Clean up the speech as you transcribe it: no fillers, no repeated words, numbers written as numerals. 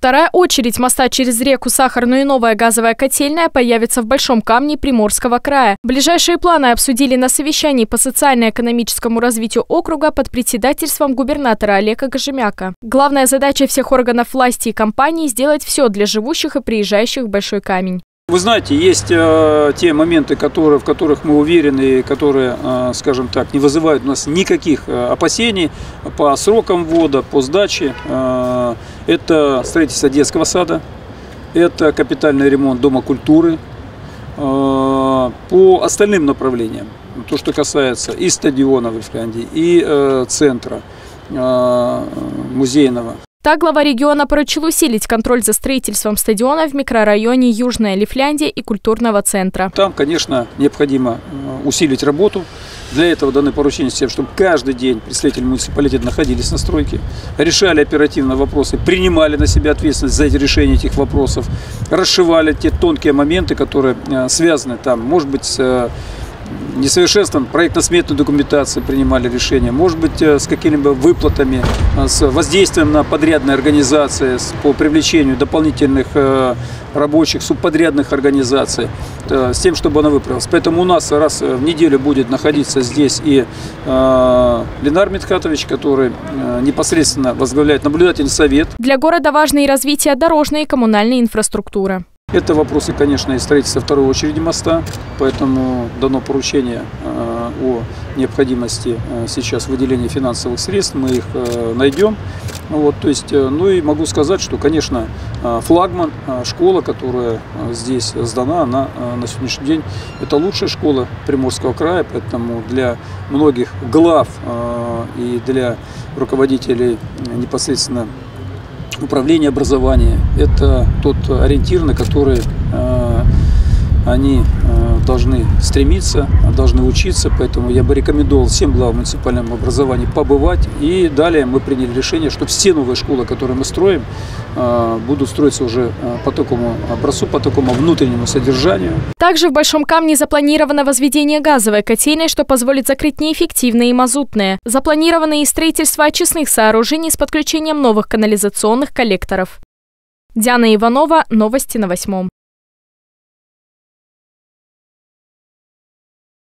Вторая очередь моста через реку Сахарную и новая газовая котельная появится в Большом Камне Приморского края. Ближайшие планы обсудили на совещании по социально-экономическому развитию округа под председательством губернатора Олега Кожемяка. Главная задача всех органов власти и компаний – сделать все для живущих и приезжающих в Большой Камень. Вы знаете, есть те моменты, в которых мы уверены, которые, скажем так, не вызывают у нас никаких опасений по срокам ввода, по сдаче. Это строительство детского сада, это капитальный ремонт Дома культуры. По остальным направлениям, то, что касается и стадиона в Лифляндии, и центра музейного. Так, глава региона поручил усилить контроль за строительством стадиона в микрорайоне Южная Лифляндия и культурного центра. Там, конечно, необходимо усилить работу. Для этого даны поручения с тем, чтобы каждый день представители муниципалитета находились на стройке, решали оперативно вопросы, принимали на себя ответственность за решение этих вопросов, расшивали те тонкие моменты, которые связаны там, может быть, с несовершенством проектно-сметной документации принимали решения, может быть, с какими-либо выплатами, с воздействием на подрядные организации, по привлечению дополнительных рабочих, субподрядных организаций, с тем, чтобы она выправилась. Поэтому у нас раз в неделю будет находиться здесь и Ленар Митхатович, который непосредственно возглавляет наблюдательный совет. Для города важно и развитие дорожной и коммунальной инфраструктуры. Это вопросы, конечно, и строительства второй очереди моста, поэтому дано поручение о необходимости сейчас выделения финансовых средств, мы их найдем. Вот, то есть, ну и могу сказать, что, конечно, флагман, школа, которая здесь сдана, она на сегодняшний день это лучшая школа Приморского края, поэтому для многих глав и для руководителей непосредственно управление образования – это тот ориентир, на который они должны стремиться, должны учиться. Поэтому я бы рекомендовал всем главам муниципального образования побывать. И далее мы приняли решение, что все новые школы, которые мы строим, будут строиться уже по такому образцу, по такому внутреннему содержанию. Также в Большом Камне запланировано возведение газовой котельной, что позволит закрыть неэффективные и мазутные. Запланировано и строительство очистных сооружений с подключением новых канализационных коллекторов. Диана Иванова, новости на 8.